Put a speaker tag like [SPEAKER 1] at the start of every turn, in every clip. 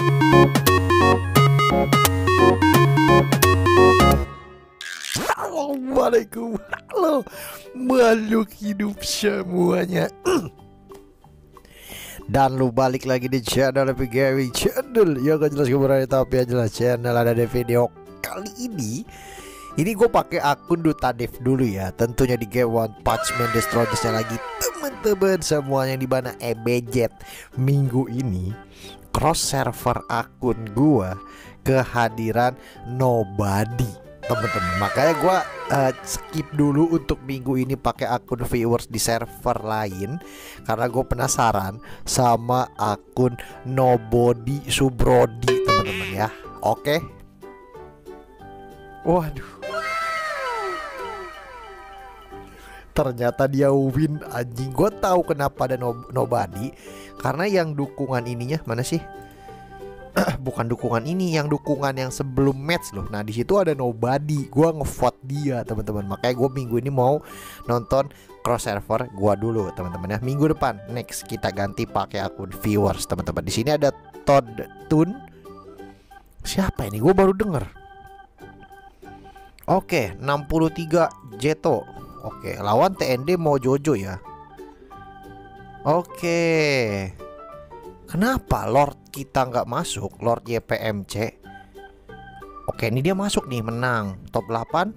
[SPEAKER 1] Assalamualaikum, halo makhluk hidup semuanya. Dan lu balik lagi di channel PGW Channel. Ya gak jelas kebenaran tapi yang jelas channel ada di video kali ini. Ini gue pakai akun Dutadev dulu ya. Tentunya di game One Punch Man Destroyersnya lagi teman-teman semuanya di mana EBZ minggu ini cross server akun gue kehadiran nobody temen-temen. Makanya gue skip dulu untuk minggu ini pakai akun viewers di server lain karena gue penasaran sama akun nobody Subrodi temen-temen ya. Oke. Waduh, ternyata dia win anjing. Gue tahu kenapa ada nobody karena yang dukungan ininya mana sih? Bukan dukungan ini, yang dukungan yang sebelum match loh. Nah di situ ada nobody, gue ngevote dia teman-teman. Makanya gue minggu ini mau nonton cross server gue dulu teman-teman ya. Minggu depan next kita ganti pakai akun viewers teman-teman. Di sini ada Todd Tun. Siapa ini? Gue baru denger. Oke, 63 Jeto. Oke, lawan TND mau Jojo ya. Oke. Kenapa Lord kita nggak masuk? Lord YPMC. Oke, ini dia masuk nih, menang top 8.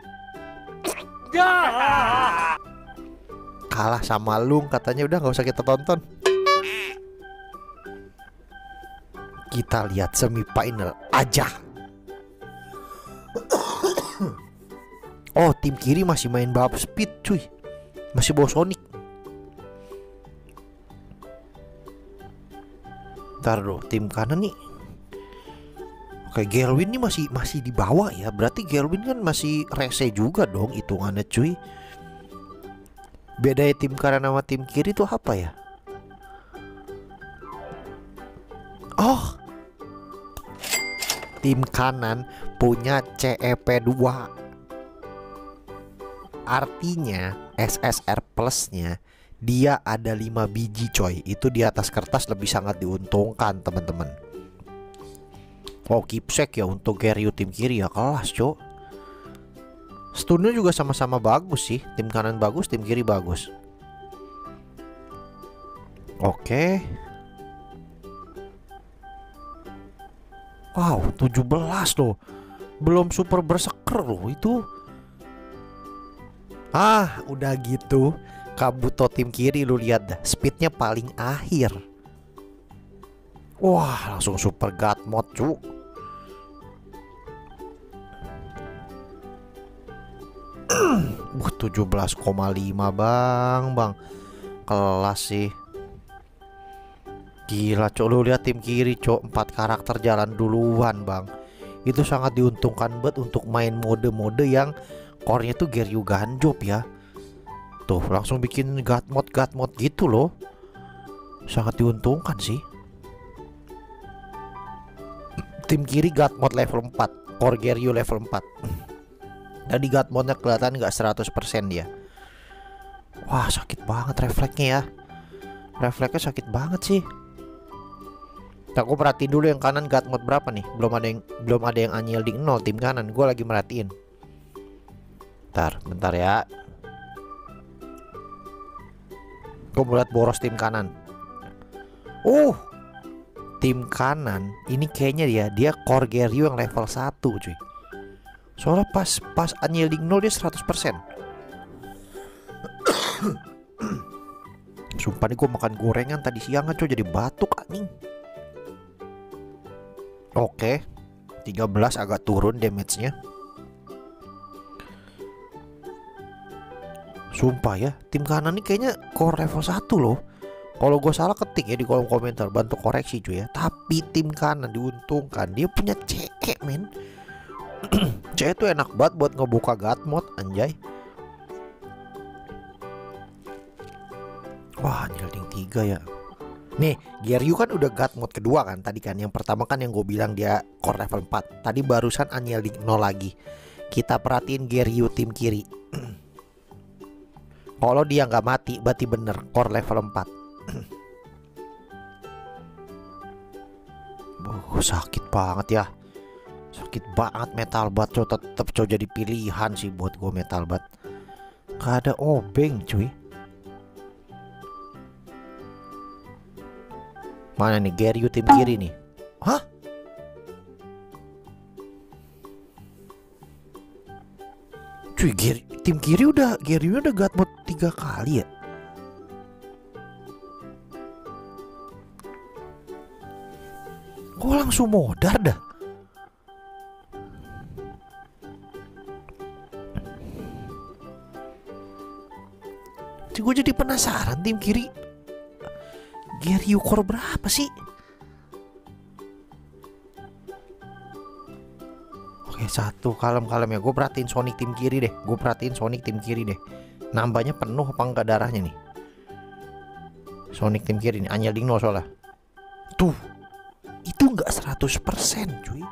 [SPEAKER 1] Kalah sama Lung, katanya udah nggak usah kita tonton. Kita lihat semifinal aja. Oh, tim kiri masih main balap speed cuy. Masih bawa Sonic. Ntar dulu, tim kanan nih. Oke, Gelwin nih masih di bawah ya. Berarti Gelwin kan masih rese juga dong hitungannya cuy. Bedanya tim kanan sama tim kiri tuh apa ya? Oh, tim kanan punya CEP 2. Artinya SSR plusnya dia ada 5 biji coy. Itu di atas kertas lebih sangat diuntungkan teman-teman. Oh, keepsake ya untuk Geryu tim kiri ya, kelas cok. Stunnya juga sama-sama bagus sih. Tim kanan bagus, tim kiri bagus. Oke. Wow, 17 loh. Belum super berseker loh itu. Ah, udah gitu Kabuto tim kiri lu lihat dah, speednya paling akhir. Wah, langsung super god mode cu. Buh, 17,5 bang. Kelas sih. Gila cok, lu lihat tim kiri cok, 4 karakter jalan duluan bang. Itu sangat diuntungkan banget untuk main mode-mode yang core-nya tuh Geryu Ganjop ya. Tuh langsung bikin god mode gitu loh. Sangat diuntungkan sih. Tim kiri god mode level 4, core Geryu level 4. Dan di god mode-nya kelihatan gak 100% dia. Wah, sakit banget refleksnya ya. Refleksnya sakit banget sih. Aku perhatiin dulu yang kanan god mode berapa nih. Belum ada yang unyielding 0 tim kanan. Gue lagi merhatiin. Bentar ya. Gue lihat boros tim kanan. Tim kanan ini kayaknya dia core Geryu yang level 1 cuy. Soalnya pas unyielding 0 dia 100%. Sumpah nih gue makan gorengan tadi siang cuy, jadi batuk anjing. Oke, 13 agak turun damage-nya. Sumpah ya, tim kanan nih kayaknya core level 1 loh. Kalau gue salah ketik ya di kolom komentar, bantu koreksi cuy ya. Tapi tim kanan diuntungkan, dia punya CE men. CE tuh enak banget buat ngebuka god mode anjay. Wah, unyielding 3 ya. Nih, Geryu kan udah god mode kedua kan tadi kan. Yang pertama kan yang gue bilang dia core level 4. Tadi barusan unyielding 0 lagi. Kita perhatiin Geryu tim kiri. Kalau dia nggak mati berarti bener core level 4. Sakit banget ya. Sakit banget Metal Bat coy. Tetep coy jadi pilihan sih buat gue Metal Bat. Gak ada obeng cuy. Mana nih Geryu tim kiri nih? Hah? Cuy, tim kiri udah Geryu udah god mode 3 kali ya. Kok langsung modar dah? Gue jadi penasaran tim kiri Geryu core berapa sih? Oke, satu kalem-kalem ya. Gue perhatiin Sonic tim kiri deh. Nambahnya penuh apa enggak darahnya nih? Sonic tim kiri nih. Anyel Dingno soalnya. Tuh. Itu enggak 100% cuy.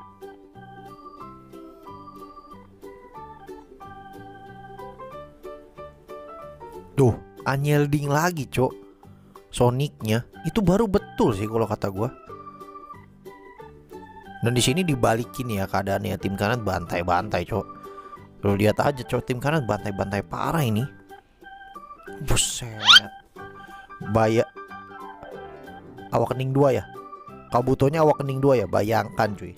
[SPEAKER 1] Tuh, Anyelding lagi, Cok. Sonicnya itu baru betul sih kalau kata gua. Dan di sini dibalikin ya keadaannya, tim kanan bantai-bantai, Cok. Lu lihat aja, Cok, tim kanan bantai-bantai parah ini. Buset. Awakening 2 ya. Kabutonya Awakening 2 ya, bayangkan cuy.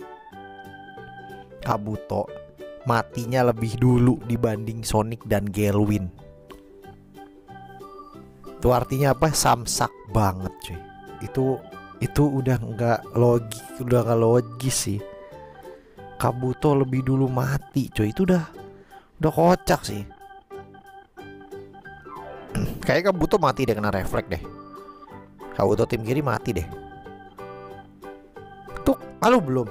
[SPEAKER 1] Kabuto matinya lebih dulu dibanding Sonic dan Gelwin. Itu artinya apa? Samsak banget cuy. Itu udah nggak logis sih. Kabuto lebih dulu mati cuy. Itu udah kocak sih. Kayak Kabuto mati deh, kena refleks deh. Kabuto tim kiri mati deh. Tuh, halo belum.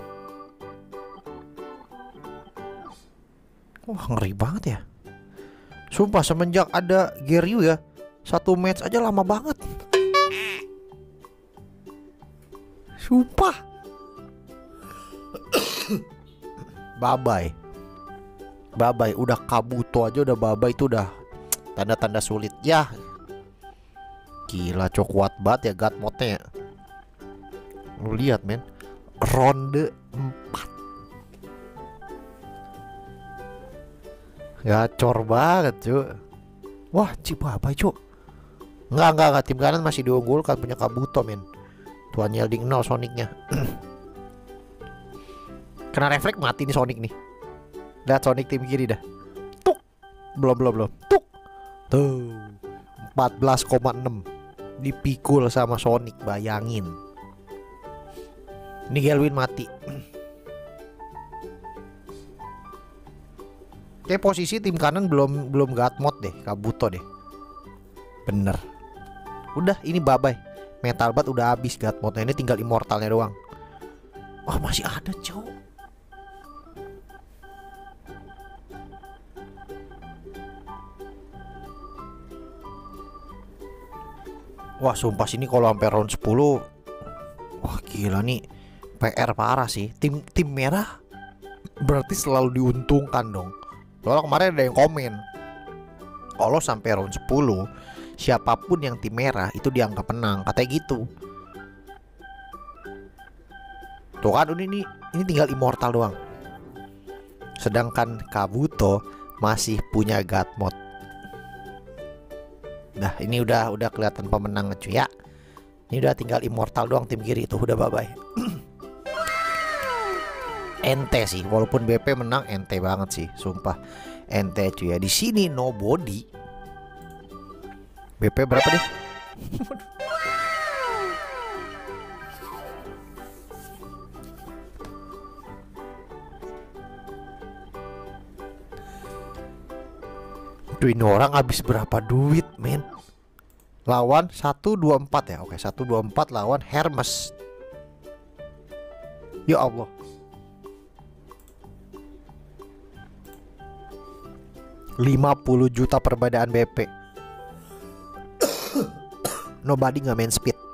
[SPEAKER 1] Wah, ngeri banget ya. Sumpah semenjak ada Geryu ya, satu match aja lama banget. Sumpah. Babai. Udah Kabuto aja udah babai, itu udah tanda-tanda sulit ya. Gila, cok, kuat banget ya God mode-nya. Lu lihat men, ronde 4. Gacor banget cuy. Wah, Cibabai cuy. Enggak, tim kanan masih diunggulkan, punya Kabuto men. Tuan Yelding 0 Sonicnya. Kena refleks mati nih Sonic nih. Lihat Sonic tim kiri dah. Tuk. Belum. Tuk. Tuh. 14,6 dipikul sama Sonic, bayangin. Ini Gelwin mati. Kayak posisi tim kanan belum God mode deh, Kabuto deh. Bener. Udah, ini babai. Metal Bat udah habis God mode, ini tinggal immortalnya doang. Oh, masih ada cowok. Wah, sumpah sini kalau sampai round 10, wah gila nih, PR parah sih. Tim merah berarti selalu diuntungkan dong. Soalnya kemarin ada yang komen, kalau sampai round 10 siapapun yang tim merah itu dianggap menang, katanya gitu. Tuh kan, ini tinggal immortal doang. Sedangkan Kabuto masih punya God mode. Nah, ini udah kelihatan pemenang cuy ya. Ini udah tinggal immortal doang tim kiri itu, udah bye-bye. Ente sih, walaupun BP menang ente banget sih, sumpah. Ente cuy ya. Di sini nobody. BP berapa deh? Duh, ini orang habis berapa duit men. Lawan 124 ya. Oke, 124 lawan Hermes. Ya Allah. $50 juta perbedaan BP. Nobody nggak main speed.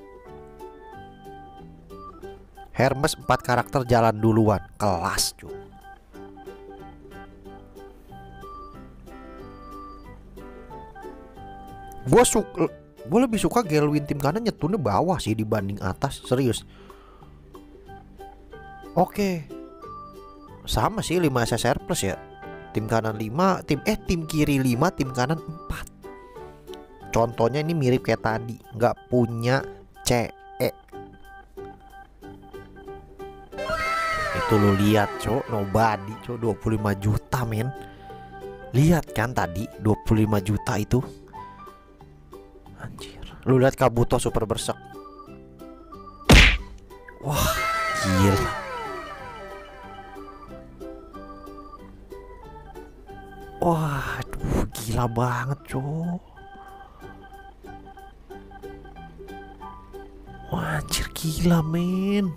[SPEAKER 1] Hermes 4 karakter jalan duluan. Kelas cuy. Gue lebih suka Gelwin tim kanan nyetunnya bawah sih dibanding atas, serius. Oke. Sama sih 5 SSR plus ya. Tim kanan 5, tim kiri 5, tim kanan 4. Contohnya ini mirip kayak tadi, nggak punya CE. Itu lu lihat, Cok, nobody, Cok, 25 juta, men. Lihat kan tadi 25 juta itu. Anjir. Lu lihat Kabuto super bersek. Wah, gila. Wah, aduh, gila banget, Cok. Wah, anjir, gila, men.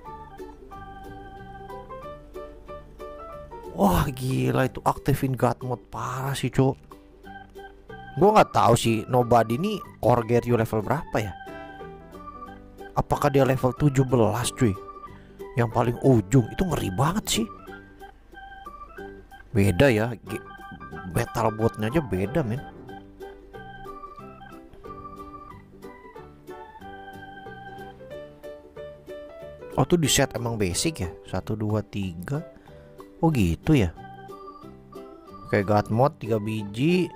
[SPEAKER 1] Wah, gila, itu aktifin God mode parah sih, Cok. Gue nggak tahu sih nobody ini core Geryu level berapa ya. Apakah dia level 17, cuy? Yang paling ujung itu ngeri banget sih. Beda ya, metal botnya aja beda, men. Oh, tuh di set emang basic ya. 1 2 3. Oh gitu ya. Kayak God mode 3 biji.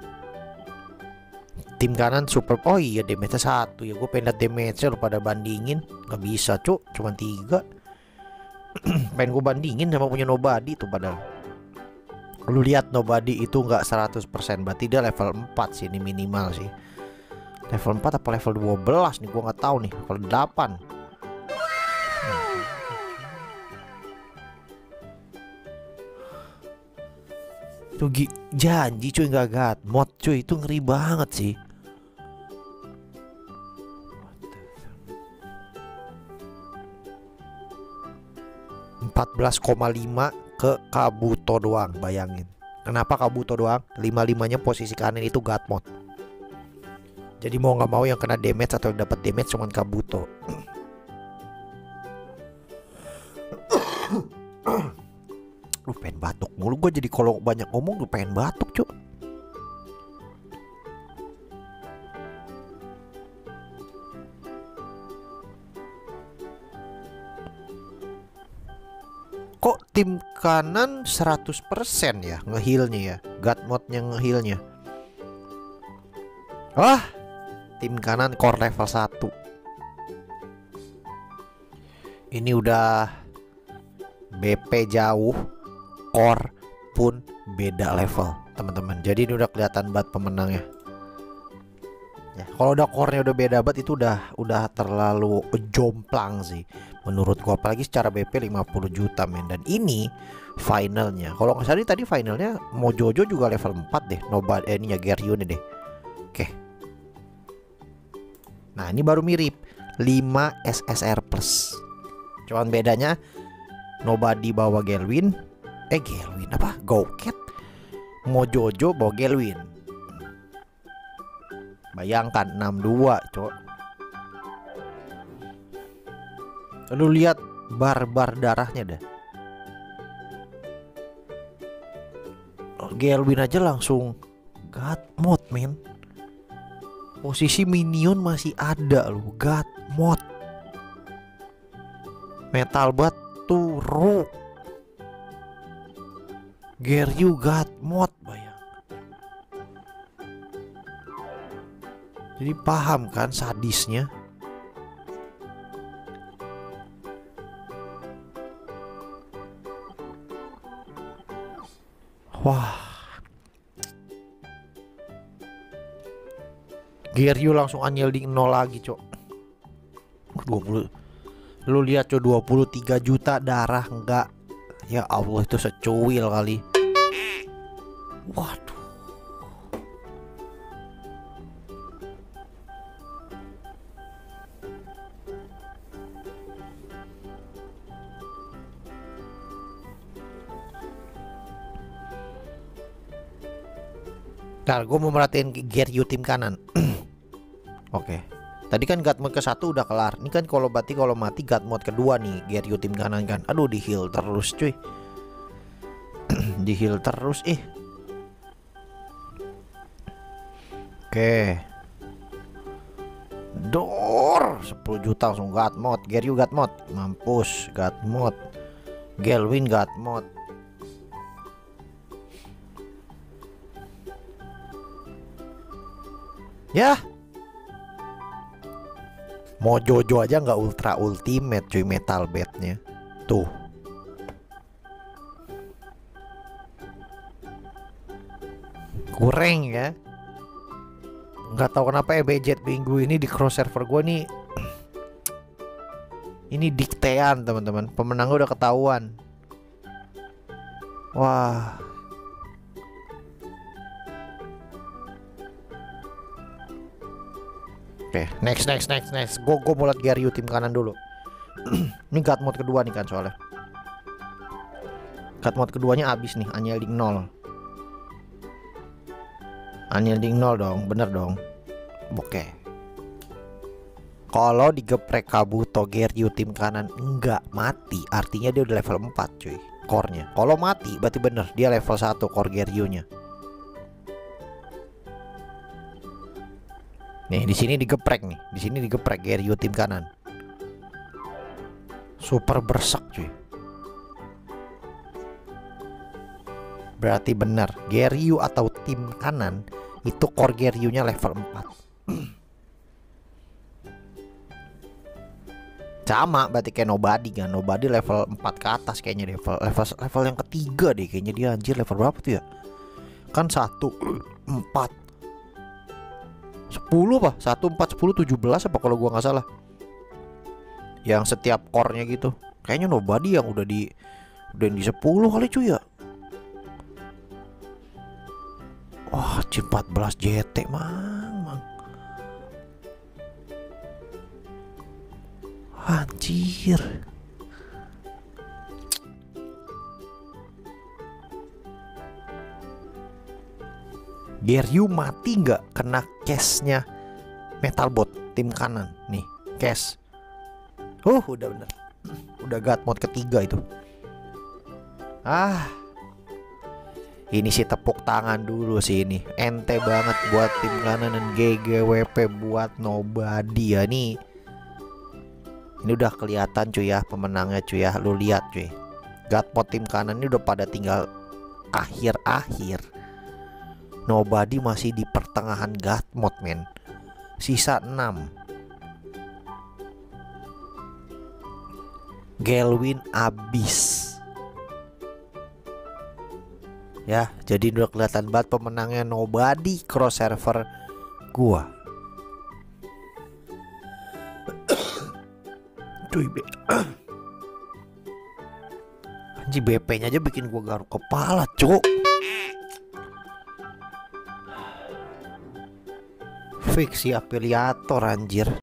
[SPEAKER 1] Tim kanan super. Oh iya, damage 1 ya. Gue pengen liat damage-nya lu pada bandingin. Gak bisa, Cuk. Cuman 3. Pengen gue bandingin sama punya nobody tuh padahal. Lu lihat nobody itu nggak 100%. Berarti dia level 4 sih, ini minimal sih. Level 4 apa level 12 nih, gue nggak tahu nih. Level 8. Tuh janji cuy, nggak God mod cuy, itu ngeri banget sih. $14,5 ke Kabuto doang, bayangin. Kenapa Kabuto doang? 5-5-nya posisi kanan itu God mode. Jadi mau nggak mau yang kena damage atau yang dapat damage cuman Kabuto. Lu pengen batuk mulu gue, jadi kalau banyak ngomong lu pengen batuk, Cuk. Kok tim kanan 100% ya ngehealnya ya, God mode-nya ngehealnya. Wah, tim kanan core level 1. Ini udah BP jauh, core pun beda level, teman-teman. Jadi ini udah kelihatan banget pemenangnya. Ya, kalau udah core-nya udah beda banget itu udah terlalu jomplang sih menurut gua, apalagi secara BP 50 juta, men. Dan ini finalnya. Kalau nggak salah tadi finalnya Mojojo juga level 4 deh. Ini ya Geryu nih deh. Oke. Nah, ini baru mirip 5 SSR plus. Cuman bedanya nobody bawa Gelwin. Gelwin apa? Gouket. Mojojo bawa Gelwin. Bayangkan 62, Cok. Lu lihat bar-bar darahnya dah. Gelwin aja langsung God mode, men. Posisi minion masih ada loh, God mode. Metal batu ru. Geryu God mode, bayang. Jadi paham kan sadisnya. Wah, Geryu langsung unyielding 0 lagi, Cok. 20. Lu lihat, Cok, 23 juta darah enggak. Ya Allah, itu secuil kali. Waduh. Ntar gue mau merhatiin Geryu tim kanan. Oke. Tadi kan God mode ke-1 udah kelar. Ini kan kalau mati God mode kedua nih, Geryu tim kanan kan. Aduh, di heal terus, cuy. Di heal terus Oke. Dor 10 juta langsung God Mode. Geryu God Mode. Mampus God Mode. Gelwin God Mode. Ya, mau Jojo aja nggak ultra ultimate cuy metal bednya. Tuh. Kurang ya. Nggak tahu kenapa EBJ minggu ini di cross server gue nih. Ini diktean teman-teman. Pemenangnya udah ketahuan. Wah. Oke, next. Gue mau liat Geryu tim kanan dulu. Ini God Mode kedua nih kan soalnya. God Mode keduanya abis nih, unyielding 0. Unyielding 0 dong, bener dong. Oke. Kalau digeprek Kabuto Geryu tim kanan enggak mati, artinya dia udah level 4 cuy, core-nya. Kalau mati berarti bener dia level 1 core Geryu-nya. Nih, di sini digeprek nih. Di sini digeprek Geryu tim kanan. Super bersak cuy. Berarti benar Geryu atau tim kanan itu core Geryu-nya level 4. Sama berarti kayak Nobody kan. Nobody level 4 ke atas kayaknya deh. Level yang ketiga deh kayaknya dia, anjir. Level berapa tuh ya? Kan 1 4 10 apa? 1 4 10 17 apa kalau gua nggak salah. Yang setiap core-nya gitu. Kayaknya Nobody yang udah di 10 kali cuy ya. Wah, C14 JT mang. Anjir. Geryu mati nggak kena case-nya Metalbot tim kanan nih, case. Udah bener. Udah God Mode ketiga itu. Ini sih tepuk tangan dulu sih ini. Ente banget buat tim kanan dan GGWP buat Nobody ya nih. Ini udah kelihatan cuy ya pemenangnya cuy ya. Lu lihat cuy. God Mode tim kanan ini udah pada tinggal akhir-akhir. Nobody masih di pertengahan God Mode men. Sisa 6. Gelwin abis. Ya, jadi udah kelihatan banget pemenangnya Nobody cross server gua. Cuy, anjir BP-nya aja bikin gua garuk kepala, cuk. Fiksi afiliator anjir.